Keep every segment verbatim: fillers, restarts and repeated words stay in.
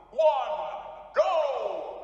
one, go!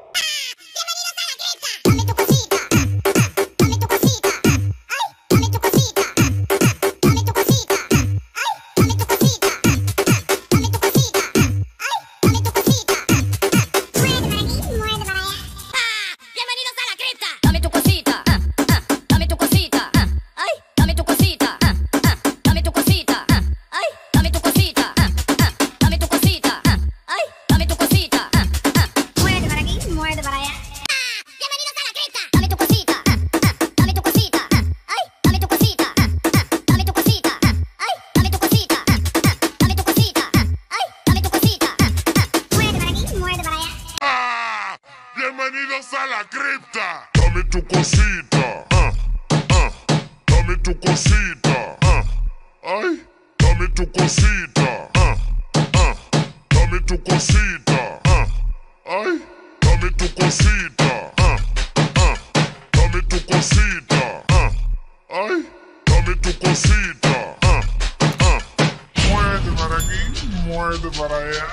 Bienvenidos a la cripta. Dame tu cosita, ah, ah. Dame tu cosita, ah. Ay, dame tu cosita, ah, ah. Dame tu cosita, ah. Ay, dame tu cosita, ah, ah. Dame tu cosita, ah. Ay, dame tu cosita, ah, ah. Muerde para aquí, muerde para allá.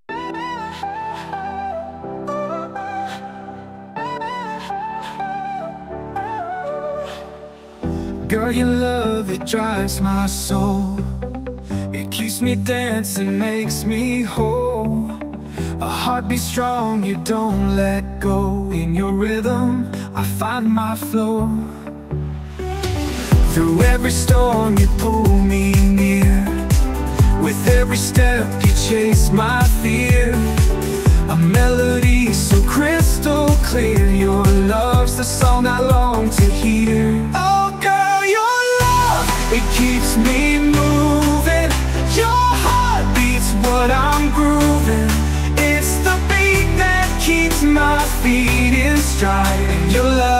Girl, your love, it drives my soul. It keeps me dancing, makes me whole. A heart be strong, you don't let go. In your rhythm, I find my flow. Through every storm, you pull me near. With every step, you chase my fear. A melody so crystal clear. Your love's the song I long to hear. Oh girl, your love, it keeps me moving. Your heart beats what I'm grooving. It's the beat that keeps my feet in stride. And your love